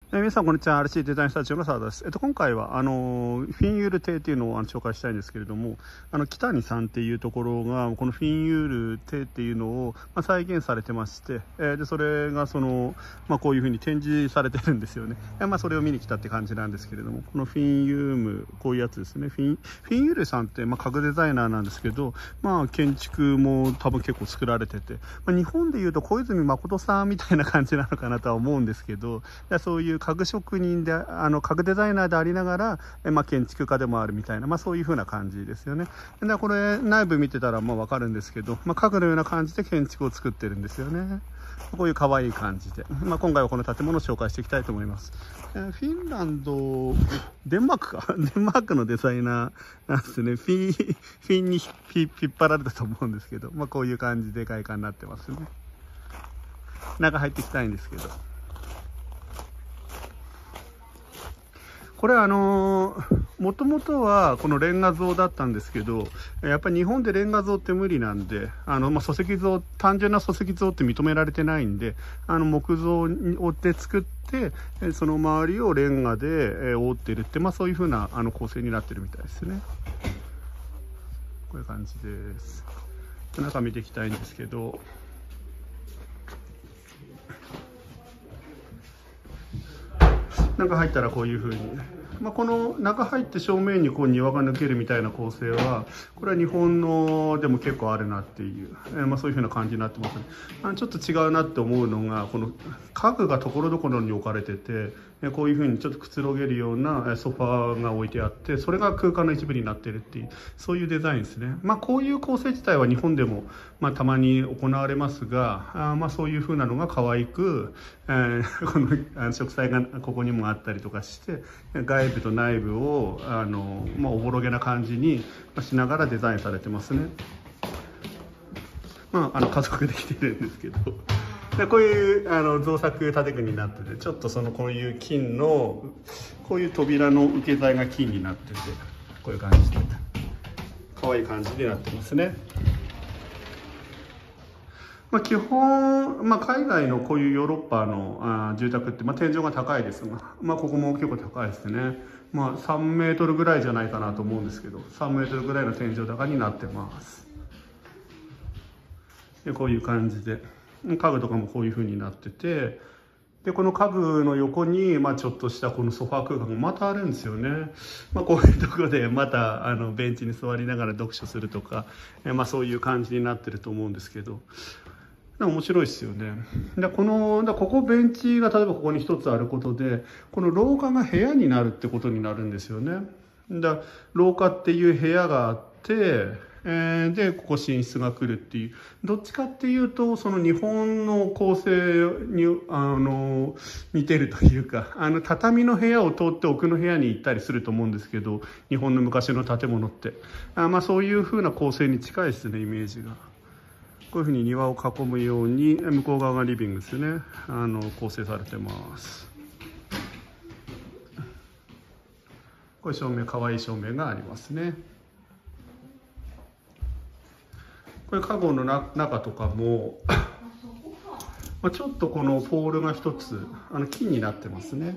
皆さんこんにちは。RC デザインスタジオの澤田です。今回はフィンユール邸っていうのを紹介したいんですけれども、北谷さんっていうところがこのフィンユール邸っていうのを、再現されてまして、でそれがこういうふうに展示されてるんですよね。それを見に来たって感じなんですけれども、このフィンユーム、こういうやつですね。フィンユールさんって、家具デザイナーなんですけど、建築も多分結構作られてて、日本でいうと小泉誠さんみたいな感じなのかなとは思うんですけど、そういう家具職人で家具デザイナーでありながら、建築家でもあるみたいな、そういう風な感じですよね。でこれ内部見てたら分かるんですけど、家具のような感じで建築を作ってるんですよね。こういう可愛い感じで、今回はこの建物を紹介していきたいと思います。フィンランド、デンマークかデンマークのデザイナーなんですね。フィンに引っ張られたと思うんですけど、こういう感じで外観になってますね。中入っていきたいんですけど、これもともとはこのレンガ造だったんですけど、やっぱり日本でレンガ造って無理なんで、礎石造、単純な礎石造って認められてないんで、木造で作って、その周りをレンガで覆ってるって、そういう風な構成になってるみたいですね。こういう感じです。中見ていきたいんですけど、中入ったらこういう風に、この中入って正面にこう庭が抜けるみたいな構成は、これは日本のでも結構あるなっていう、そういう風な感じになってますね。ちょっと違うなって思うのが、この家具がところどころに置かれてて、こういう風にちょっとくつろげるようなソファーが置いてあって、それが空間の一部になってるっていう、そういうデザインですね。こういう構成自体は日本でもたまに行われますが、そういう風なのが可愛く、この植栽がここにもあったりとかして、外部と内部をおぼろげな感じにしながらデザインされてますね。家族できてるんですけど、でこういう造作建具になってて、ちょっとこういう金のこういう扉の受け材が金になってて、こういう感じで可愛い感じになってますね。基本、海外のこういうヨーロッパの住宅って、天井が高いですが、ここも結構高いですね。3メートルぐらいじゃないかなと思うんですけど、3メートルぐらいの天井高になってます。でこういう感じで、家具とかもこういう風になってて、でこの家具の横に、ちょっとしたこのソファー空間がまたあるんですよね。こういうところでまたベンチに座りながら読書するとか、そういう感じになってると思うんですけど、面白いですよね。ここベンチが例えばここに一つあることで、この廊下が部屋になるってことになるんですよね。廊下っていう部屋があって、でここ寝室が来るっていう、どっちかっていうとその日本の構成に似てるというか、畳の部屋を通って奥の部屋に行ったりすると思うんですけど、日本の昔の建物ってそういう風な構成に近いですね、イメージが。こういうふうに庭を囲むように、向こう側がリビングですね、構成されてます。こういう照明、可愛い照明がありますね。これ家具の中とかもちょっとこのポールが一つ金になってますね。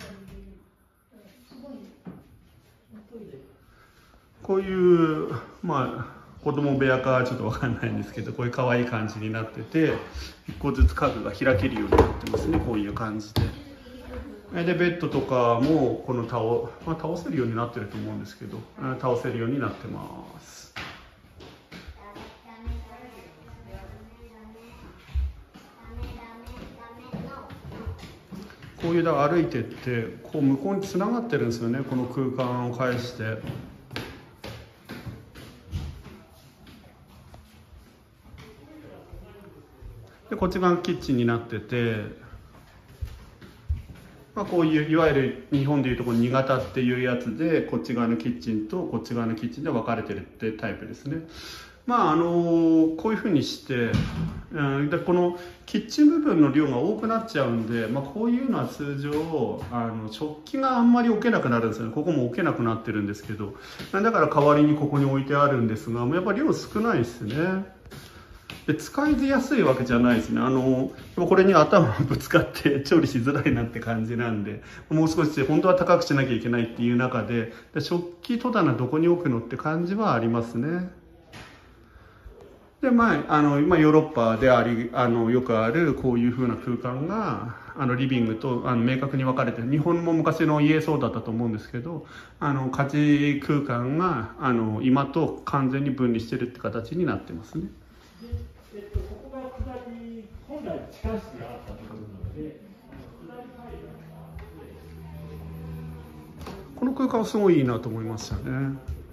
こういう子供部屋かはちょっと分かんないんですけど、こういう可愛い感じになってて、一個ずつ家具が開けるようになってますね。こういう感じで。でベッドとかもこの倒せるようになってると思うんですけど、倒せるようになってます。こういう歩いてってこう向こうにつながってるんですよね、この空間を介して。でこっち側がキッチンになってて、こういういわゆる日本でいうとこの2型っていうやつで、こっち側のキッチンとこっち側のキッチンで分かれてるってタイプですね。こういうふうにして、でこのキッチン部分の量が多くなっちゃうんで、こういうのは通常食器があんまり置けなくなるんですよね。ここも置けなくなってるんですけど、だから代わりにここに置いてあるんですが、やっぱり量少ないですね。 で使いやすいわけじゃないですね。これに頭をぶつかって調理しづらいなって感じなんで、もう少し本当は高くしなきゃいけないっていう中で、食器戸棚どこに置くのって感じはありますね。で、ヨーロッパでよくあるこういう風な空間が、リビングと明確に分かれて、日本も昔の家そうだったと思うんですけど、家事空間が今と完全に分離してるって形になってますね。ここが下り、本来地下室があったところなので、この空間はすごいいいなと思いましたね。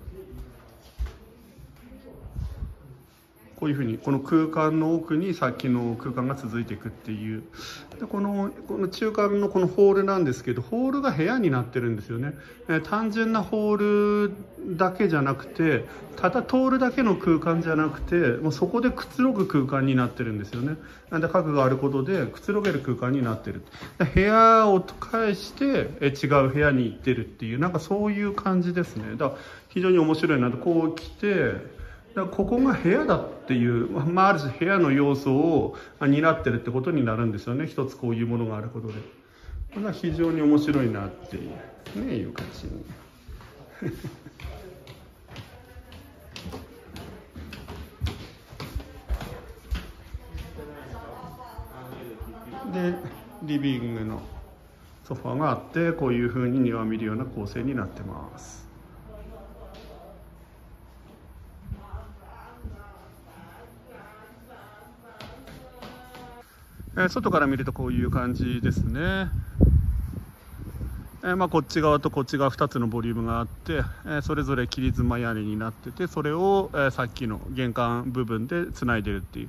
こういうふうにこの空間の奥にさっきの空間が続いていくっていう。でこの中間のこのホールなんですけど、ホールが部屋になってるんですよね。単純なホールだけじゃなくて、ただ通るだけの空間じゃなくて、もうそこでくつろぐ空間になってるんですよね。で家具があることでくつろげる空間になってる。部屋を返して違う部屋に行ってるっていう、なんかそういう感じですね。だから非常に面白いなと。こう来て、ここが部屋だっていう、ある種部屋の要素を担ってるってことになるんですよね。一つこういうものがあることで。これは非常に面白いなっていうね、いう感じに。で、リビングのソファがあって、こういう風に庭を見るような構成になってます。外から見るとこういう感じですね。こっち側とこっち側2つのボリュームがあって、それぞれ切り妻屋根になってて、それを、さっきの玄関部分でつないでるっていう、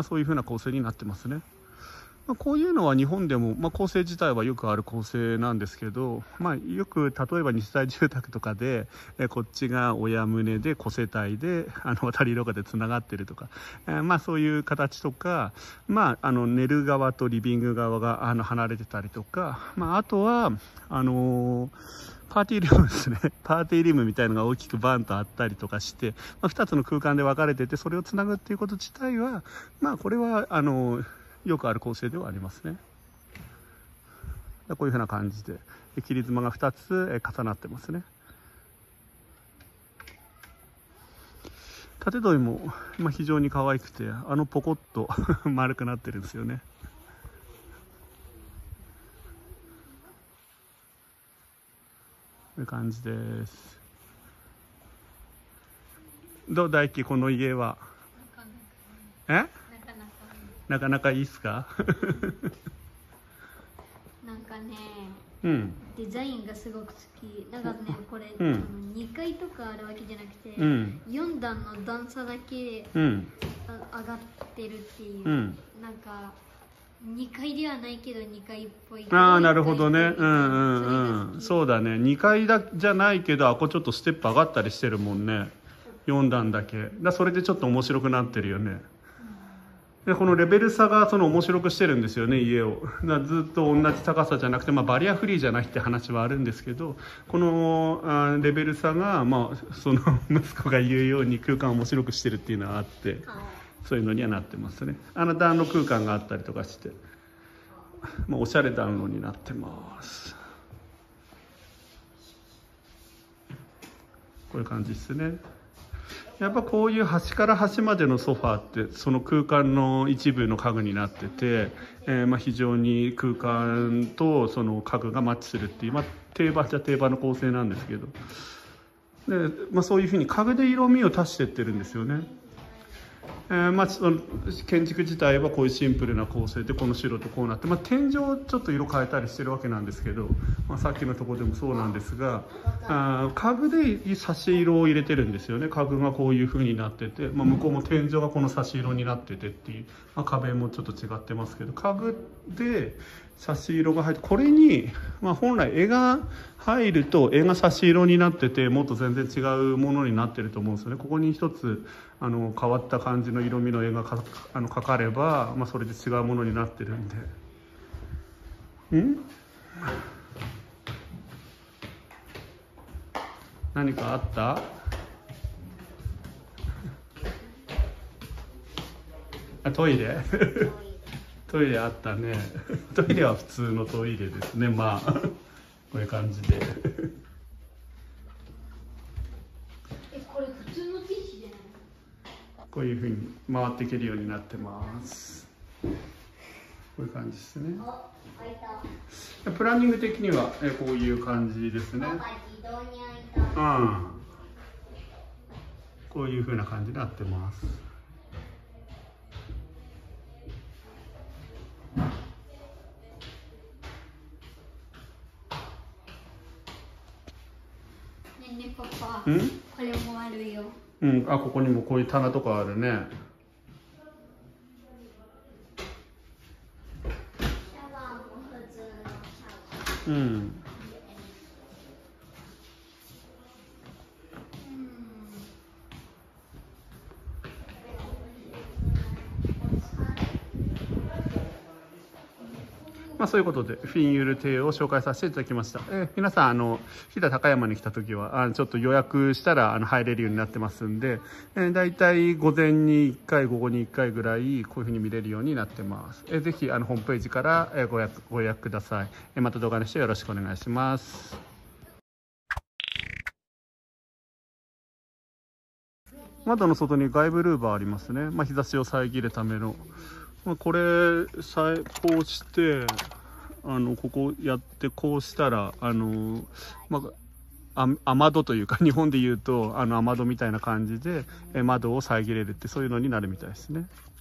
そういう風な構成になってますね。こういうのは日本でも、構成自体はよくある構成なんですけど、よく例えば2世帯住宅とかで、こっちが親棟で子世帯で渡り廊下でつながってるとか、そういう形とか、寝る側とリビング側が離れてたりとか、あとはパーティールームですね。パーティールームみたいのが大きくバンとあったりとかして、2つの空間で分かれてて、それをつなぐっていうこと自体は、これはよくある構成ではありますね。こういうふうな感じで切り妻が2つ重なってますね。縦戸も非常に可愛くて、ポコッと丸くなってるんですよね。こういう感じです。どう大輝、この家はなかなかいいっすか？ なんかね、 デザインがすごく好きだからね、これ、2階とかあるわけじゃなくて、4段の段差だけ、上がってるっていう、なんか2階ではないけど2階っぽい。 なるほどね。そうだね。2階じゃないけど、ここちょっとステップ上がったりしてるもんね。4段だけ。それでちょっと面白くなってるよね。でこのレベル差が面白くしてるんですよね、家を。ずっと同じ高さじゃなくて、バリアフリーじゃないって話はあるんですけど、このレベル差が、その息子が言うように空間を面白くしてるっていうのはあって、そういうのにはなってますね。暖炉空間があったりとかして、おしゃれ暖炉になってます。こういう感じですね。やっぱこういう端から端までのソファーってその空間の一部の家具になってて、非常に空間とその家具がマッチするっていう、定番じゃ定番の構成なんですけど、で、そういうふうに家具で色味を足していってるんですよね。その建築自体はこういうシンプルな構成でこの白とこうなって、天井をちょっと色変えたりしてるわけなんですけど、さっきのところでもそうなんですが、家具で差し色を入れてるんですよね。家具がこういう風になってて、向こうも天井がこの差し色になっててっていう、壁もちょっと違ってますけど、家具で差し色が入って、これに、本来絵が入ると絵が差し色になっててもっと全然違うものになってると思うんですよね。ここに一つ変わった感じの色味の絵が描かれば、それで違うものになってるんで。何かあった？ あ、トイレトイレあったね。トイレは普通のトイレですね。まあこういう感じでこれ普通のティッシュじゃない？ こういうふうに回っていけるようになってます。こういう感じですね。プランニング的にはこういう感じですね。うん、こういうふうな感じになってます。 ね、パパ、これもあるよ。 うん、あ、ここにもこういう棚とかあるね。 シャワーも普通のシャワー。 うん。まあ、そういうことでフィンユール邸を紹介させていただきました。皆さん飛騨高山に来た時はちょっと予約したら入れるようになってますんで、だいたい午前に1回午後に1回ぐらいこういうふうに見れるようになってます。ぜひホームページからご予約ください。また動画の視聴よろしくお願いします。窓の外に外部ルーバーありますね。まあ、日差しを遮るための。これこうしてここやってこうしたらまあ、雨戸というか日本でいうと雨戸みたいな感じで窓を遮れるってそういうのになるみたいですね。